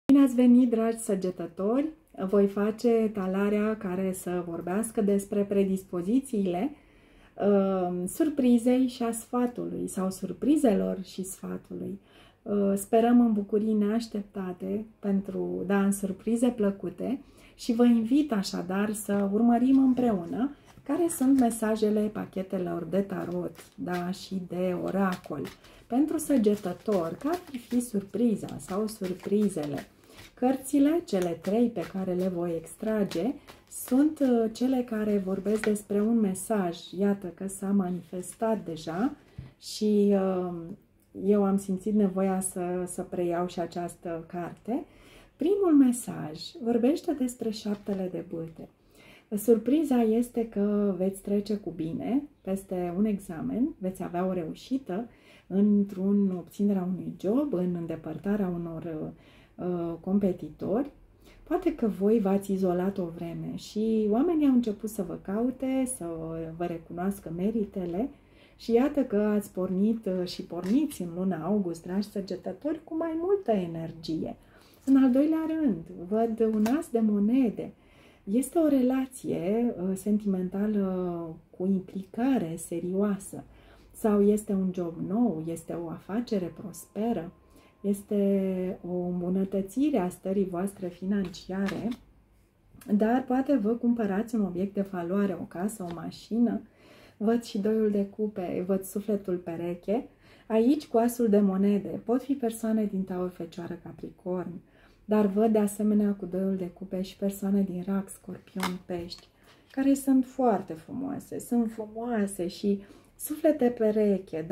Bine ați venit, dragi săgetători! Voi face talarea care să vorbească despre predispozițiile surprizei și a sfatului, sau surprizelor și sfatului. Sperăm în bucurii neașteptate, în surprize plăcute, și vă invit așadar să urmărim împreună care sunt mesajele pachetelor de tarot, și de oracol. Pentru săgetător, care ar fi surpriza sau surprizele? Cărțile, cele 3 pe care le voi extrage, sunt cele care vorbesc despre un mesaj. Iată că s-a manifestat deja și eu am simțit nevoia să preiau și această carte. Primul mesaj vorbește despre 7 de bâte. Surpriza este că veți trece cu bine peste un examen, veți avea o reușită într-un obținerea unui job, în îndepărtarea unor competitori. Poate că voi v-ați izolat o vreme și oamenii au început să vă caute, să vă recunoască meritele și iată că ați pornit și porniți în luna august, dragi săgetători, cu mai multă energie. În al doilea rând, văd un as de monede. Este o relație sentimentală cu implicare serioasă sau este un job nou, este o afacere prosperă, este o îmbunătățire a stării voastre financiare, dar poate vă cumpărați un obiect de valoare, o casă, o mașină. Văd și 2 de cupe, văd sufletul pereche. Aici, cu asul de monede, pot fi persoane din Taur, Fecioară, Capricorn, dar văd de asemenea cu 2 de cupe și persoane din Rac, Scorpion, Pești, care sunt foarte frumoase, sunt frumoase și suflete pereche,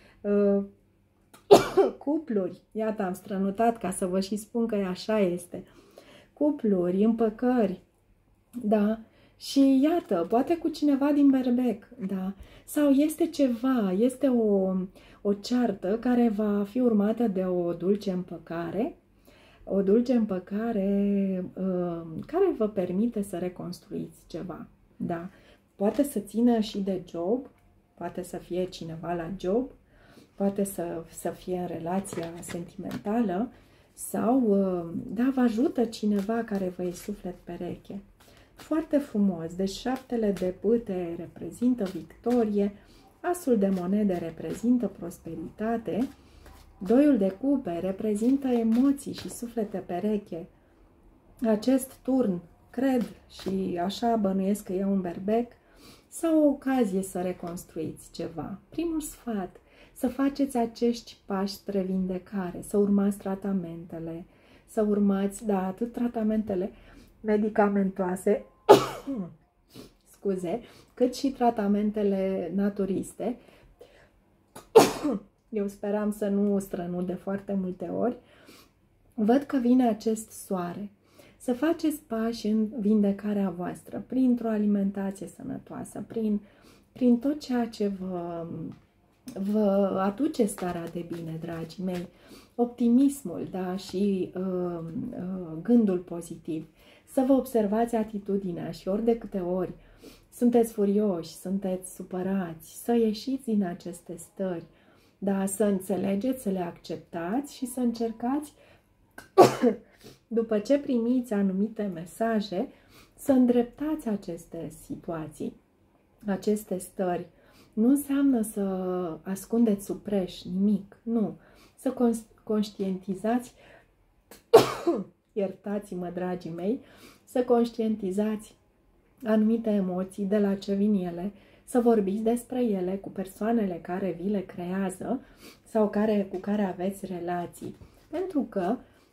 cupluri, iată, am strănutat ca să vă și spun că așa este, cupluri, împăcări, și iată, poate cu cineva din berbec, sau este ceva, este o ceartă care va fi urmată de o dulce împăcare, care vă permite să reconstruiți ceva, poate să țină și de job, poate să fie cineva la job, poate să fie în relația sentimentală sau, vă ajută cineva care vă e suflet pereche. Foarte frumos. Deci 7 de bâte reprezintă victorie, asul de monede reprezintă prosperitate, 2 de cupe reprezintă emoții și suflete pereche. Acest turn, cred și așa bănuiesc că e un berbec, sau o ocazie să reconstruiți ceva. Primul sfat: să faceți acești pași spre vindecare, să urmați tratamentele, să urmați, atât tratamentele medicamentoase, cât și tratamentele naturiste. Eu speram să nu strănut de foarte multe ori. Văd că vine acest soare. Să faceți pași în vindecarea voastră, printr-o alimentație sănătoasă, prin tot ceea ce vă aduce starea de bine, dragii mei, optimismul, și gândul pozitiv. Să vă observați atitudinea și ori de câte ori sunteți furioși, sunteți supărați, să ieșiți din aceste stări, să înțelegeți, să le acceptați și să încercați, după ce primiți anumite mesaje, să îndreptați aceste situații, aceste stări. Nu înseamnă să ascundeți sub preș nimic, nu. Să conștientizați, iertați-mă, dragii mei, să conștientizați anumite emoții, de la ce vin ele, să vorbiți despre ele cu persoanele care vi le creează sau cu care aveți relații. Pentru că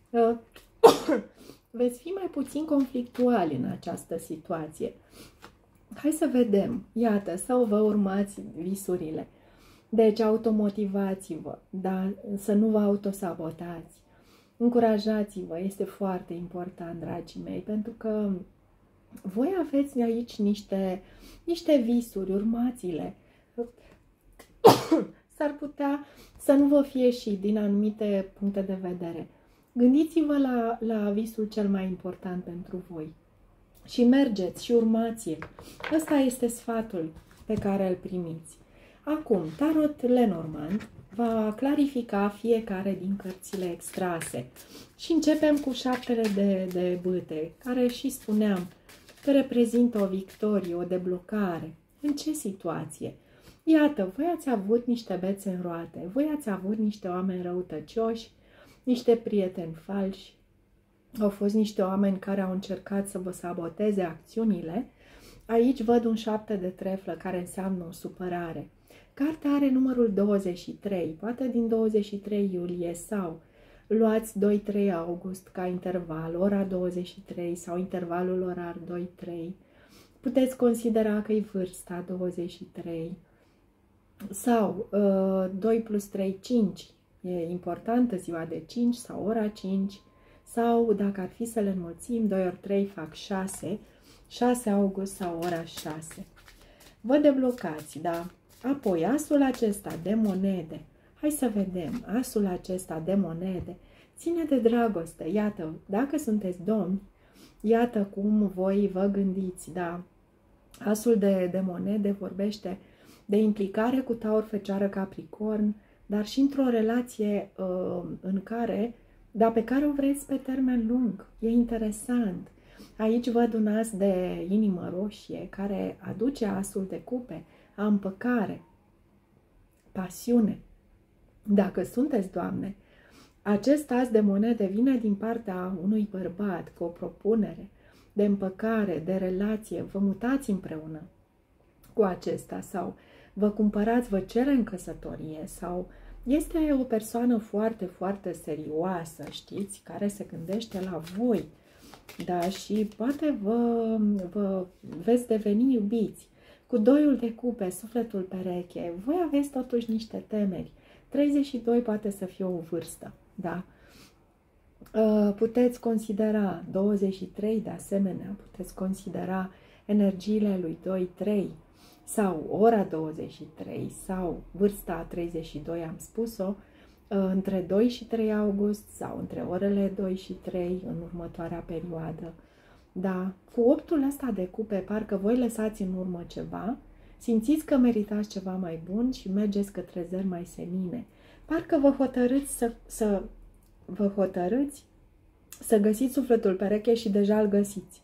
veți fi mai puțin conflictuali în această situație. Hai să vedem, iată, sau vă urmați visurile. Deci automotivați-vă, să nu vă autosabotați. Încurajați-vă, este foarte important, dragii mei, pentru că voi aveți aici niște visuri, urmați-le. S-ar putea să nu vă fie și din anumite puncte de vedere. Gândiți-vă la visul cel mai important pentru voi și mergeți și urmați-l. Ăsta este sfatul pe care îl primiți. Acum, tarot Lenormand, va clarifica fiecare din cărțile extrase. Și începem cu 7 de bâte, care și spuneam că reprezintă o victorie, o deblocare. În ce situație? Iată, voi ați avut niște bețe în roate, voi ați avut niște oameni răutăcioși, niște prieteni falși, au fost niște oameni care au încercat să vă saboteze acțiunile. Aici văd un 7 de treflă care înseamnă o supărare. Cartea are numărul 23, poate din 23 iulie sau luați 2-3 august ca interval, ora 23 sau intervalul orar 2-3. Puteți considera că e vârsta 23 sau 2 plus 3, 5. E importantă ziua de 5 sau ora 5 sau dacă ar fi să le înmulțim, 2 ori 3 fac 6, 6 august sau ora 6. Vă deblocați, da? Apoi, asul acesta de monede, hai să vedem, asul acesta de monede ține de dragoste. Iată, dacă sunteți domni, iată cum voi vă gândiți, da? Asul de monede vorbește de implicare cu Taur, Fecioară, Capricorn, dar și într-o relație în care, dar pe care o vreți pe termen lung. E interesant. Aici văd un as de inimă roșie care aduce asul de cupe, a împăcare, pasiune. Dacă sunteți doamne, acest as de monede vine din partea unui bărbat cu o propunere de împăcare, de relație, vă mutați împreună cu acesta sau vă cumpărați, vă cere în căsătorie sau este o persoană foarte, foarte serioasă, știți, care se gândește la voi, da, și poate vă veți deveni iubiți. Cu 2 de cupe, sufletul pereche, voi aveți totuși niște temeri. 32 poate să fie o vârstă, da? Puteți considera 23, de asemenea, puteți considera energiile lui 2-3 sau ora 23 sau vârsta 32, am spus-o, între 2 și 3 august sau între orele 2 și 3 în următoarea perioadă. Da, cu 8-ul ăsta de cupe, parcă voi lăsați în urmă ceva, simțiți că meritați ceva mai bun și mergeți către zări mai senine. Parcă vă hotărâți să găsiți sufletul pereche și deja îl găsiți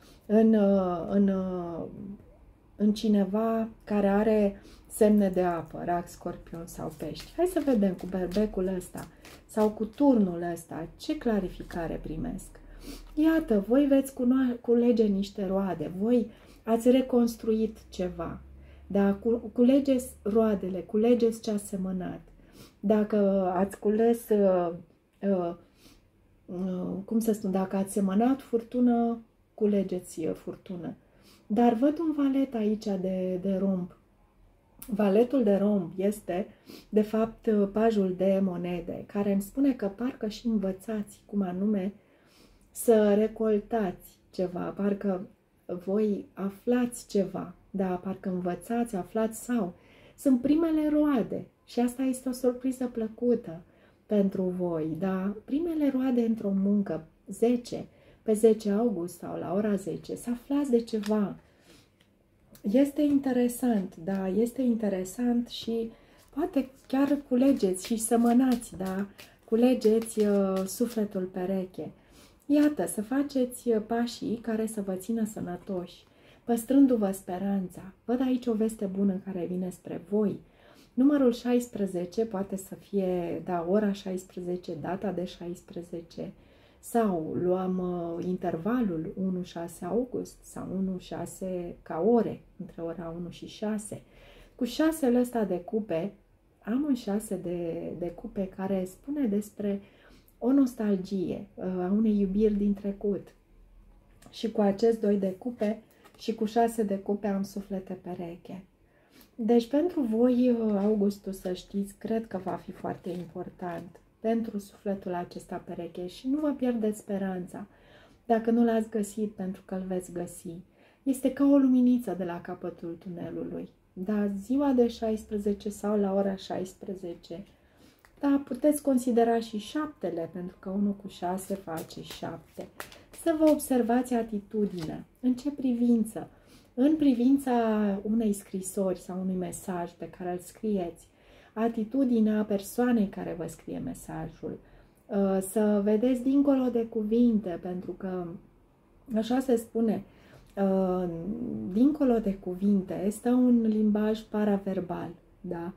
în cineva care are semne de apă, rac, scorpion sau pești. Hai să vedem cu berbecul ăsta sau cu turnul ăsta ce clarificare primesc. Iată, voi veți culege niște roade, voi ați reconstruit ceva, da? Culegeți roadele, culegeți ce ați semănat. Dacă ați cules, cum să spun, dacă ați semănat furtună, culegeți furtună. Dar văd un valet aici de romb. Valetul de romb este, de fapt, pajul de monede, care îmi spune că parcă și învățați cum anume să recoltați ceva, parcă voi aflați ceva, da, parcă învățați, aflați sau sunt primele roade și asta este o surpriză plăcută pentru voi, da, primele roade într-o muncă, 10, pe 10 august sau la ora 10, să aflați de ceva. Este interesant, da, este interesant și poate chiar culegeți și sămănați, da, culegeți sufletul pereche. Iată, să faceți pașii care să vă țină sănătoși, păstrându-vă speranța. Văd aici o veste bună care vine spre voi. Numărul 16 poate să fie, da, ora 16, data de 16, sau luăm intervalul 1-6 august sau 1-6 ca ore, între ora 1 și 6. Cu 6-ul ăsta de cupe, am un 6 de cupe care spune despre o nostalgie a unei iubiri din trecut. Și cu acest 2 de cupe și cu 6 de cupe am suflete pereche. Deci pentru voi, augustul, să știți, cred că va fi foarte important pentru sufletul acesta pereche și nu vă pierdeți speranța. Dacă nu l-ați găsit, pentru că îl veți găsi. Este ca o luminiță de la capătul tunelului. Da, ziua de 16 sau la ora 16. Da, puteți considera și 7-le, pentru că 1 cu 6 face 7. Să vă observați atitudinea. În ce privință? În privința unei scrisori sau unui mesaj pe care îl scrieți. atitudinea persoanei care vă scrie mesajul. Să vedeți dincolo de cuvinte, pentru că, așa se spune, dincolo de cuvinte stă un limbaj paraverbal, da?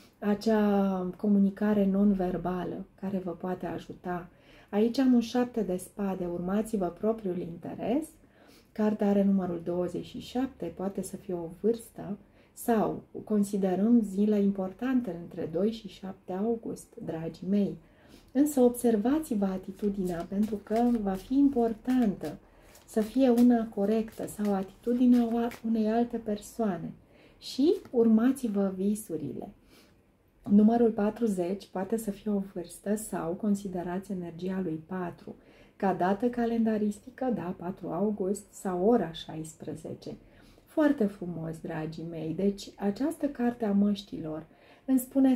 Acea comunicare non-verbală care vă poate ajuta. Aici am un 7 de spade, urmați-vă propriul interes. Cartea are numărul 27, poate să fie o vârstă, sau considerăm zile importante între 2 și 7 august, dragii mei. Însă observați-vă atitudinea, pentru că va fi importantă să fie una corectă sau atitudinea unei alte persoane. Și urmați-vă visurile. Numărul 40 poate să fie o vârstă sau considerați energia lui 4 ca dată calendaristică, da, 4 august sau ora 16. Foarte frumos, dragii mei. Deci, această carte a măștilor îmi spune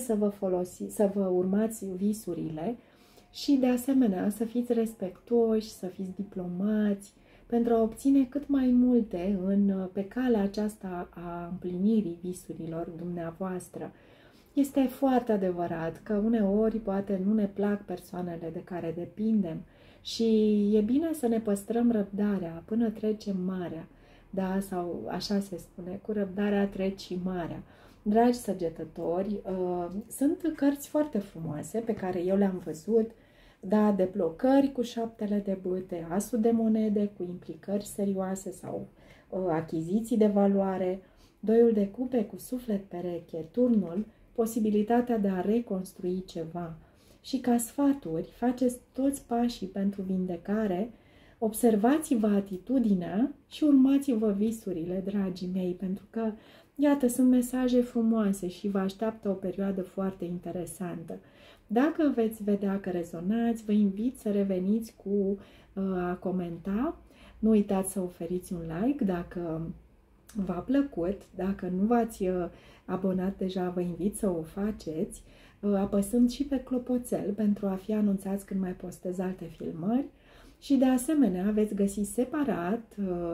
să vă urmați visurile și, de asemenea, să fiți respectuoși, să fiți diplomați, pentru a obține cât mai multe pe calea aceasta a împlinirii visurilor dumneavoastră. Este foarte adevărat că uneori poate nu ne plac persoanele de care depindem și e bine să ne păstrăm răbdarea până trecem marea, da? Sau așa se spune, cu răbdarea treci și marea. Dragi săgetători, sunt cărți foarte frumoase pe care eu le-am văzut, da, deblocări cu 7 de bâte, asul de monede cu implicări serioase sau achiziții de valoare, 2 de cupe cu suflet pereche, turnul, posibilitatea de a reconstrui ceva. Și ca sfaturi, faceți toți pașii pentru vindecare, observați-vă atitudinea și urmați-vă visurile, dragii mei, pentru că, iată, sunt mesaje frumoase și vă așteaptă o perioadă foarte interesantă. Dacă veți vedea că rezonați, vă invit să reveniți cu a comenta. Nu uitați să oferiți un like dacă v-a plăcut. Dacă nu v-ați abonat deja, vă invit să o faceți, apăsând și pe clopoțel pentru a fi anunțați când mai postez alte filmări. Și de asemenea veți găsi separat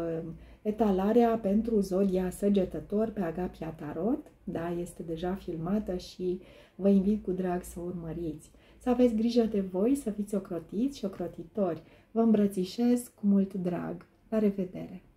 etalarea pentru zodia Săgetător pe Agapia Tarot. Da, este deja filmată și vă invit cu drag să o urmăriți. Să aveți grijă de voi, să fiți ocrotiți și ocrotitori. Vă îmbrățișez cu mult drag. La revedere!